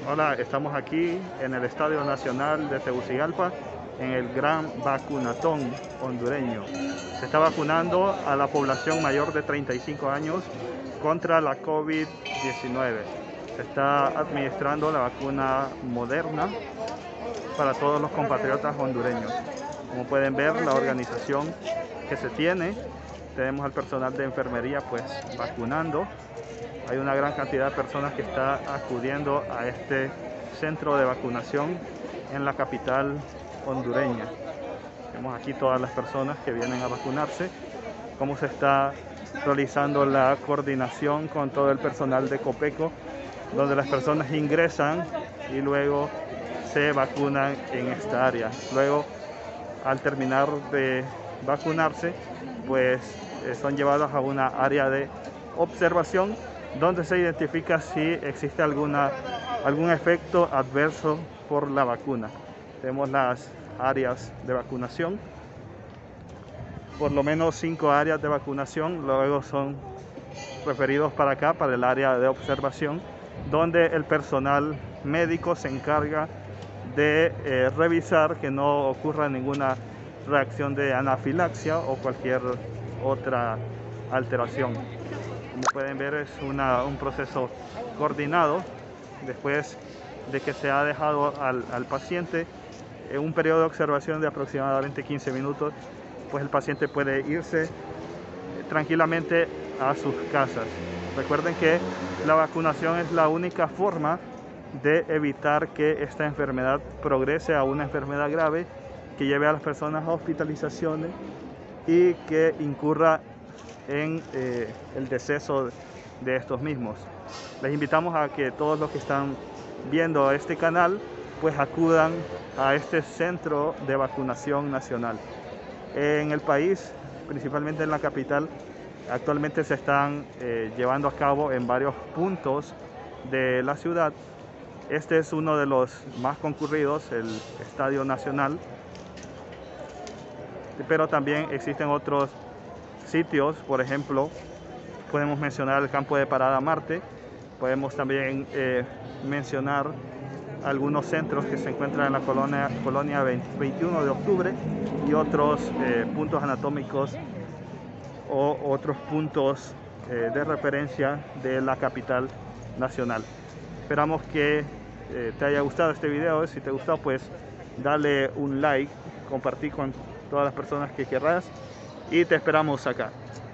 Hola, estamos aquí en el Estadio Nacional de Tegucigalpa en el gran vacunatón hondureño. Se está vacunando a la población mayor de 35 años contra la COVID-19. Se está administrando la vacuna Moderna para todos los compatriotas hondureños. Como pueden ver, la organización que se tiene, tenemos al personal de enfermería pues vacunando. Hay una gran cantidad de personas que está acudiendo a este centro de vacunación en la capital hondureña. Vemos aquí todas las personas que vienen a vacunarse, cómo se está realizando la coordinación con todo el personal de Copeco, donde las personas ingresan y luego se vacunan en esta área. Luego, al terminar de vacunarse, pues son llevados a una área de observación donde se identifica si existe algún efecto adverso por la vacuna. Tenemos las áreas de vacunación, por lo menos 5 áreas de vacunación, luego son referidos para acá, para el área de observación, donde el personal médico se encarga de revisar que no ocurra ninguna reacción de anafilaxia o cualquier otra alteración. Como pueden ver, es un proceso coordinado. Después de que se ha dejado al paciente en un periodo de observación de aproximadamente 15 minutos, pues el paciente puede irse tranquilamente a sus casas. Recuerden que la vacunación es la única forma de evitar que esta enfermedad progrese a una enfermedad grave, que lleve a las personas a hospitalizaciones y que incurra en el deceso de estos mismos. Les invitamos a que todos los que están viendo este canal pues acudan a este centro de vacunación nacional. En el país, principalmente en la capital, actualmente se están llevando a cabo en varios puntos de la ciudad. Este es uno de los más concurridos, el Estadio Nacional, pero también existen otros sitios. Por ejemplo, podemos mencionar el campo de Parada Marte, podemos también mencionar algunos centros que se encuentran en la colonia 21 de octubre y otros puntos anatómicos o otros puntos de referencia de la capital nacional. Esperamos que te haya gustado este video. Si te gustó, pues dale un like, compartir con todas las personas que querrás y te esperamos acá.